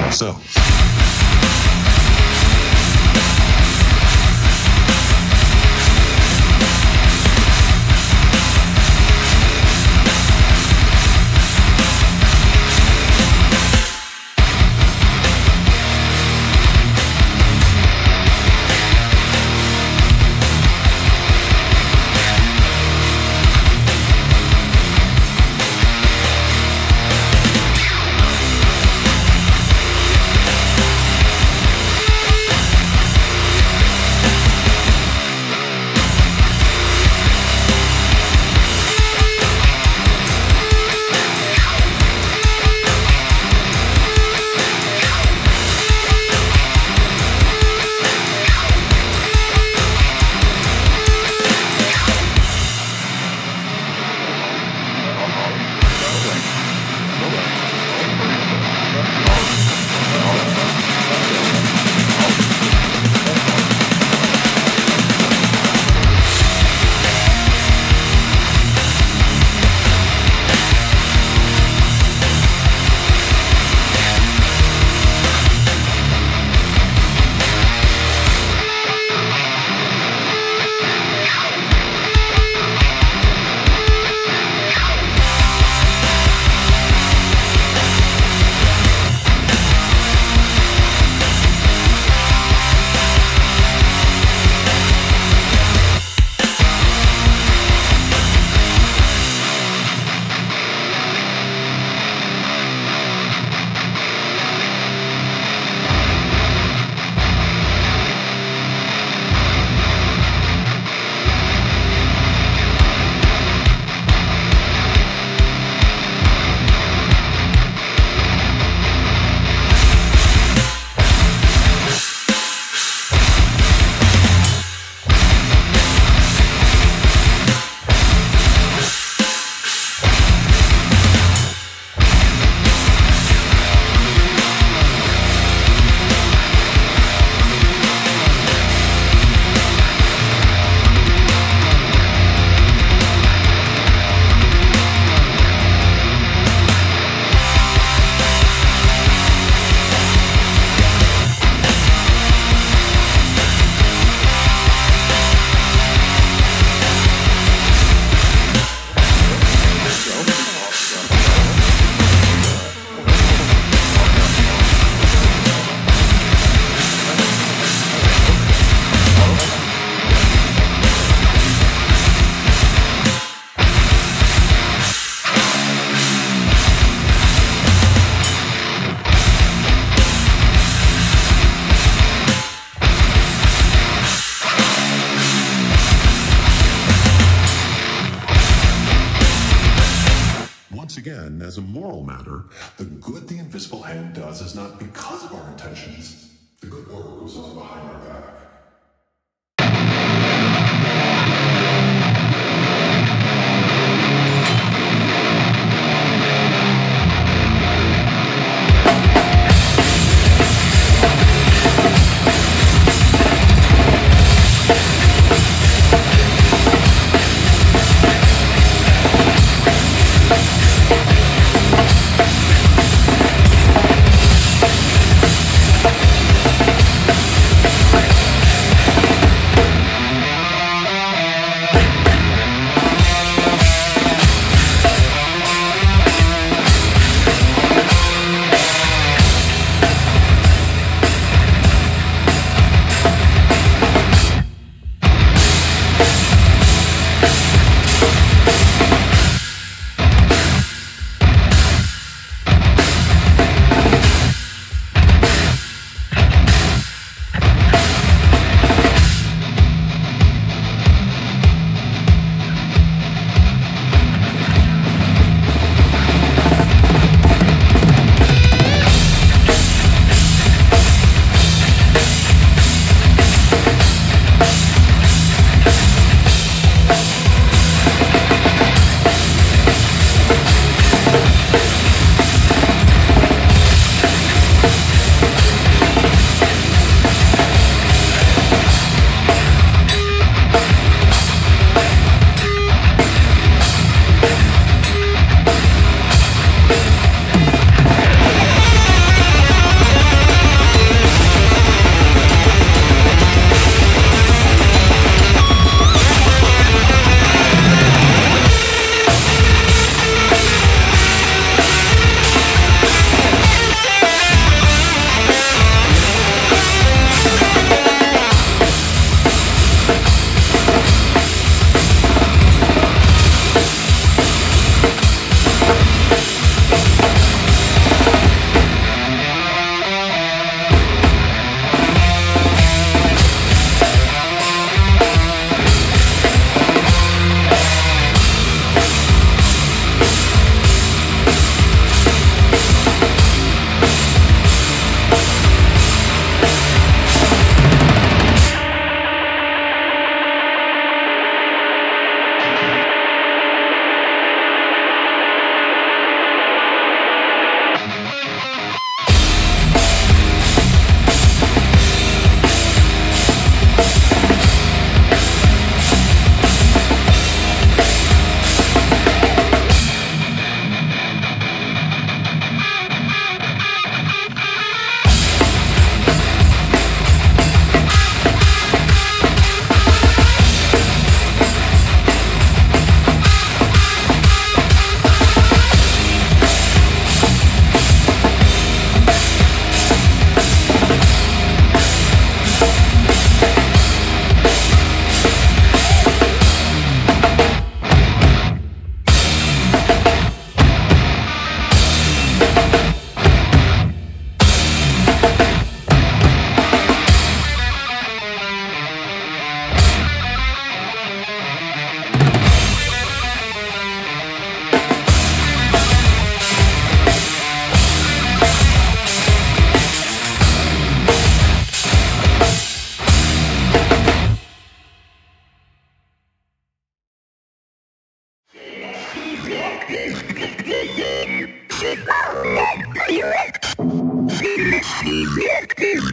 So. Again, as a moral matter, the good the invisible hand does is not because of our intentions. The good work goes on behind our back.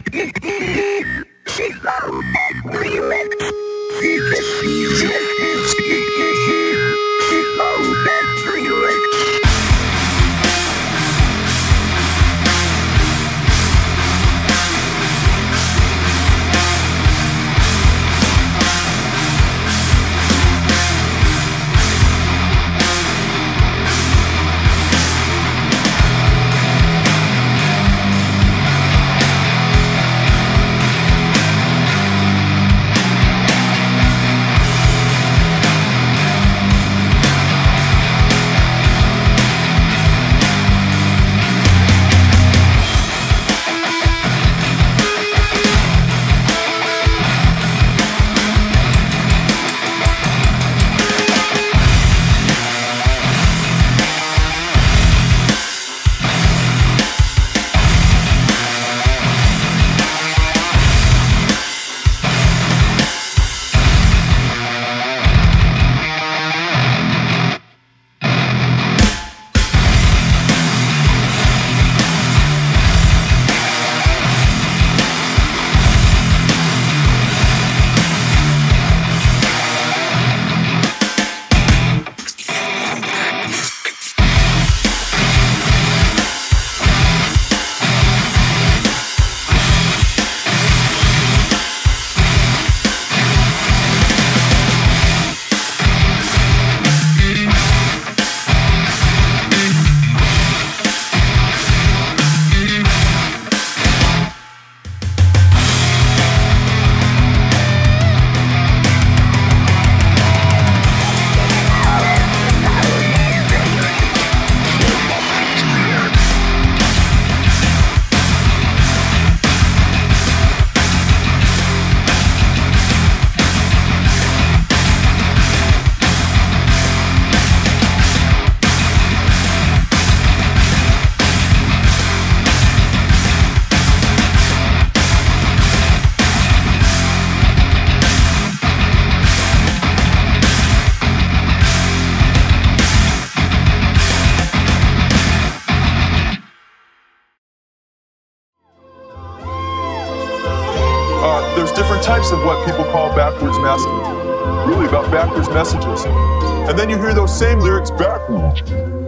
There's different types of what people call backwards masking, really about backwards messages. And then you hear those same lyrics backwards.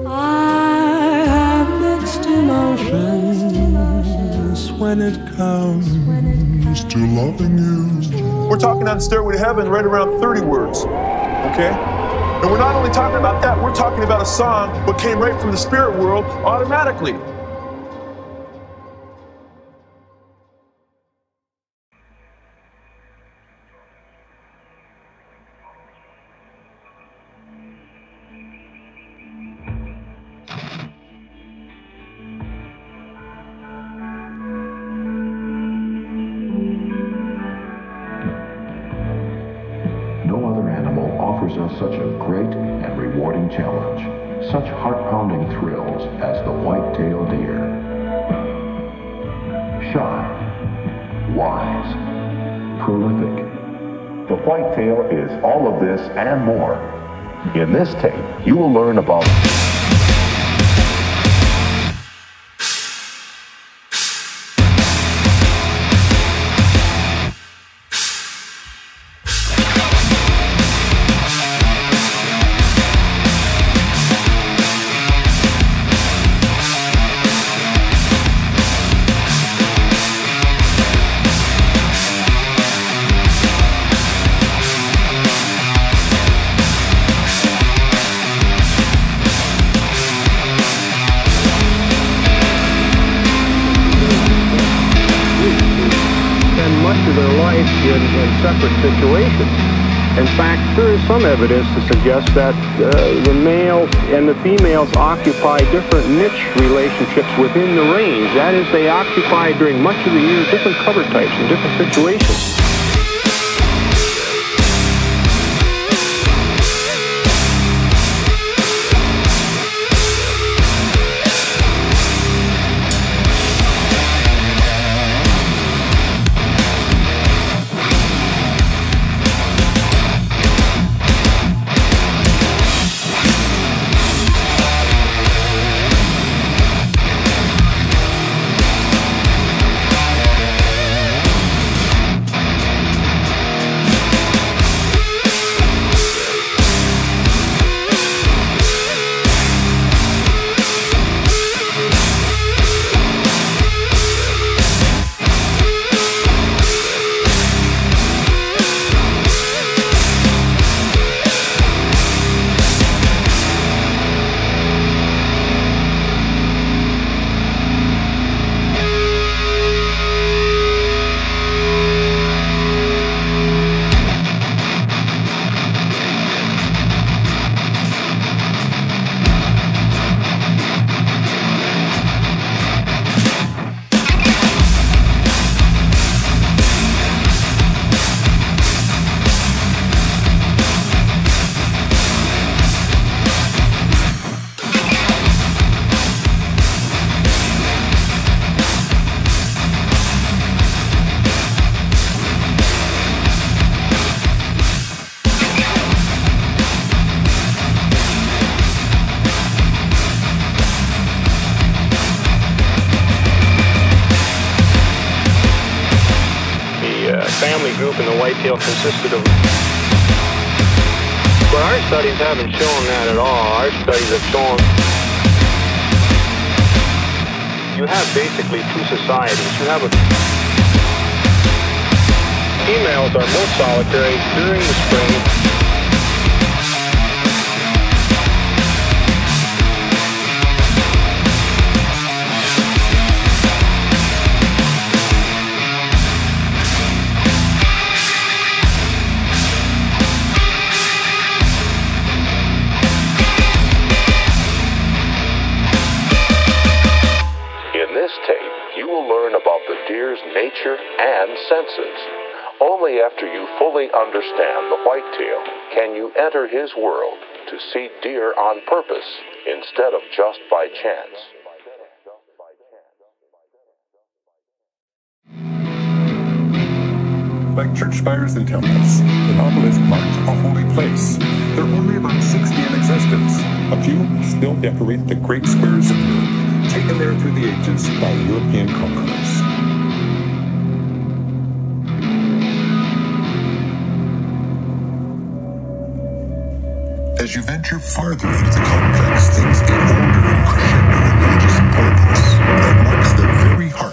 I have mixed emotions when it comes to loving you. We're talking on Stairway to Heaven right around 30 words, okay? And we're not only talking about that, we're talking about a song that came right from the spirit world automatically. Offers us such a great and rewarding challenge, such heart-pounding thrills as the white-tailed deer. Shy, wise, prolific. The whitetail is all of this and more. In this tape, you will learn about their life in separate situations. In fact, there is some evidence to suggest that the males and the females occupy different niche relationships within the range. That is, they occupy during much of the year different cover types in different situations. family group in the whitetail consisted of... But our studies haven't shown that at all. Our studies have shown you have basically two societies. You have females are most solitary during the spring. Deer's nature and senses. Only after you fully understand the whitetail can you enter his world to see deer on purpose instead of just by chance. Like church spires and temples, the novelist marked a holy place. There are only about 60 in existence. A few still decorate the great squares of Europe, taken there through the ages by European conquerors. As you venture farther into the complex, things get older and crescendo in religious importance that marks their very heart.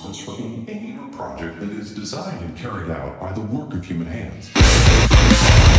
Project that is designed and carried out by the work of human hands.